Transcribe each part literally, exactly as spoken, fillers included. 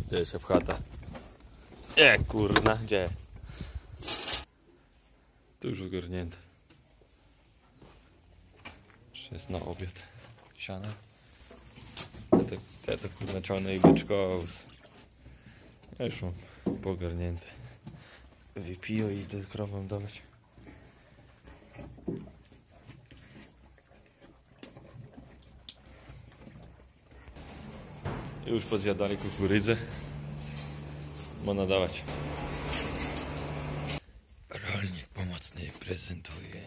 Gdzie jest chata? E, kurna, gdzie? Tu już ogarnięte. Jeszcze jest na obiad. Siana. Te, te to kurna czarne i byczkowus. Ja już mam pogarnięte. Wypiję i te krowom dawać. Już podjadali kukurydzę. Można dawać. Rolnik pomocny prezentuje.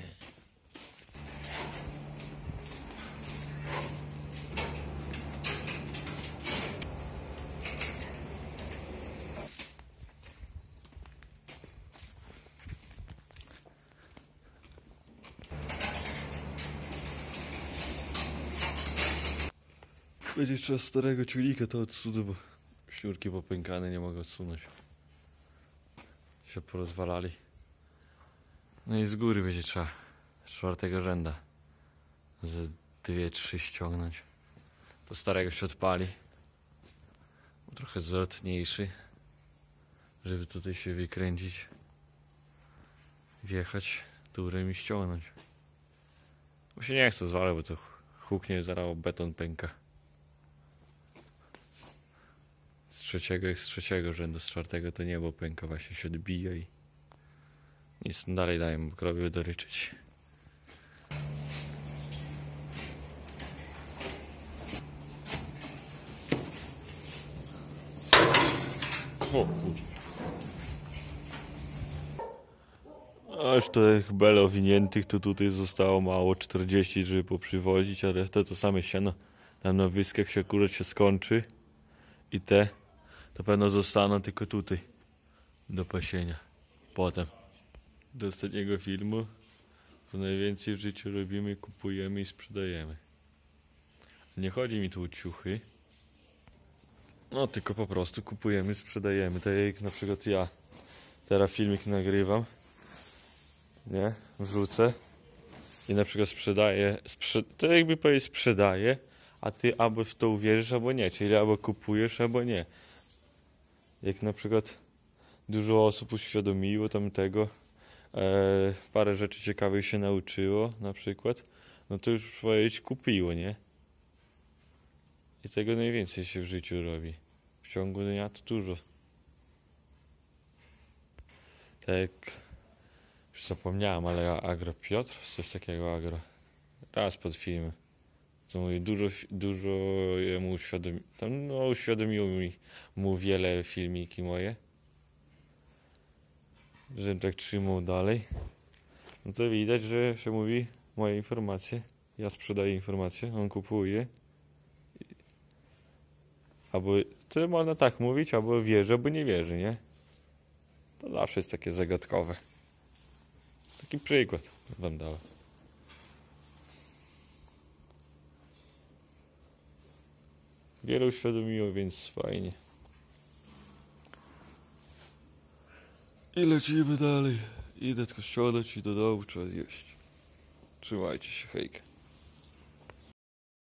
Będzie trzeba starego ciulika to odsunąć, bo śrurki popękane nie mogę odsunąć. Się porozwalali. No i z góry będzie trzeba z czwartego rzęda ze dwie, trzy ściągnąć. To starego się odpali. Trochę zwrotniejszy, żeby tutaj się wykręcić, wjechać, turem i ściągnąć. Bo się nie chce zwalać, bo to huknie, zaraz beton pęka. Z trzeciego jak z trzeciego rzędu, z czwartego to niebo pęka, właśnie się odbija i nic dalej daję, bo krowy doryczyć. O kurczę. Aż to jak bel owiniętych to tutaj zostało mało, czterdzieści, żeby poprzywozić, a reszta to same siano. Tam na wyskach się akurat się skończy i te to pewno zostaną tylko tutaj do pasienia. Potem do ostatniego filmu to najwięcej w życiu robimy, kupujemy i sprzedajemy. Nie chodzi mi tu o ciuchy, no tylko po prostu kupujemy, sprzedajemy. Tak jak na przykład ja teraz filmik nagrywam, nie, wrzucę i na przykład sprzedaję, sprze to jakby powiedzieć sprzedaję, a ty albo w to uwierzysz, albo nie, czyli albo kupujesz, albo nie. Jak na przykład dużo osób uświadomiło tam tego, e, parę rzeczy ciekawych się nauczyło na przykład, no to już powiedzieć kupiło, nie? I tego najwięcej się w życiu robi. W ciągu dnia to dużo. Tak jak już zapomniałem, ale Agro Piotr, coś takiego Agro, raz pod filmem, to mówi, dużo, dużo jemu uświadomiło, tam no uświadomiło mi mu wiele filmiki moje, żebym tak trzymał dalej. No to widać, że się mówi moje informacje, ja sprzedaję informacje, on kupuje. Albo to można tak mówić, albo wierzy, albo nie wierzy, nie? To zawsze jest takie zagadkowe. Taki przykład wam dałem. Wiele uświadomiło, więc fajnie. I lecimy dalej. Idę tylko ściągnąć i do domu trzeba zjeść. Trzymajcie się, hejka.